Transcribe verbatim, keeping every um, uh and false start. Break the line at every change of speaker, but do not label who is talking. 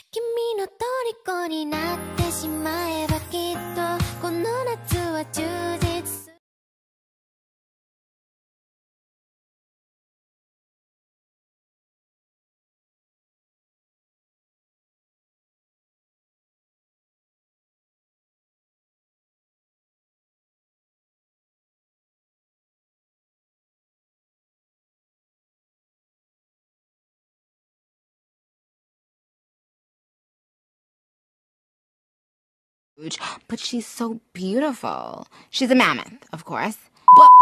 君の虜になってしまえばきっとこの夏は充実する
But she's so beautiful. She's a mammoth, of course. But